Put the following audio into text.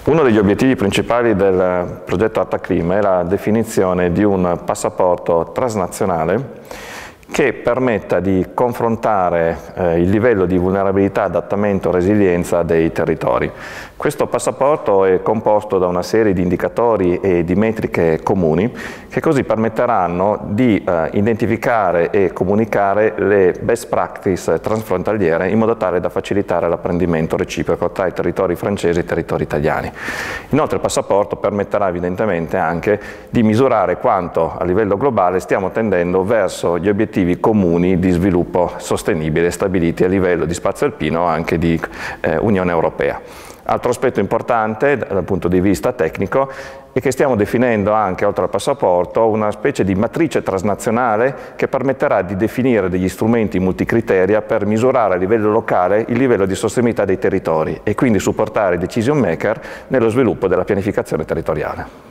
Uno degli obiettivi principali del progetto ATACRIM è la definizione di un passaporto transnazionale che permetta di confrontare il livello di vulnerabilità, adattamento e resilienza dei territori. Questo passaporto è composto da una serie di indicatori e di metriche comuni che così permetteranno di identificare e comunicare le best practice transfrontaliere in modo tale da facilitare l'apprendimento reciproco tra i territori francesi e i territori italiani. Inoltre il passaporto permetterà evidentemente anche di misurare quanto a livello globale stiamo tendendo verso gli obiettivi comuni di sviluppo sostenibile stabiliti a livello di spazio alpino e anche di Unione Europea. Altro aspetto importante dal punto di vista tecnico è che stiamo definendo anche, oltre al passaporto, una specie di matrice transnazionale che permetterà di definire degli strumenti multicriteria per misurare a livello locale il livello di sostenibilità dei territori e quindi supportare i decision maker nello sviluppo della pianificazione territoriale.